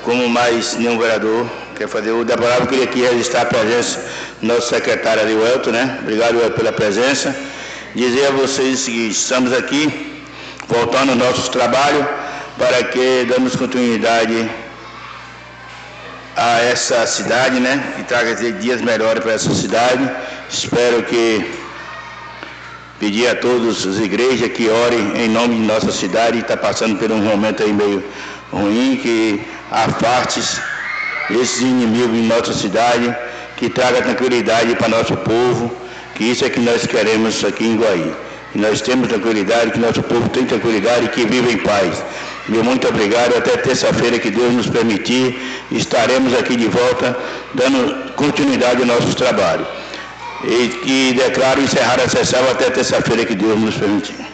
como mais nenhum vereador quer fazer uso da palavra, eu queria aqui registrar a presença do nosso secretário Ariuelto, né? Obrigado, Ariuelto, pela presença. Dizer a vocês o seguinte: estamos aqui voltando ao nosso trabalho para que damos continuidade a essa cidade, né? Que traga dias melhores para essa cidade. Espero que pedir a todas as igrejas que orem em nome de nossa cidade, está passando por um momento aí meio ruim, que afaste esses inimigos em nossa cidade, que traga tranquilidade para nosso povo, que isso é que nós queremos aqui em Guaí. Que nós temos tranquilidade, que nosso povo tem tranquilidade e que viva em paz. Meu muito obrigado, até terça-feira, que Deus nos permitir, estaremos aqui de volta, dando continuidade ao nosso trabalho. E que declaro encerrar a sessão até terça-feira, que Deus nos permitir.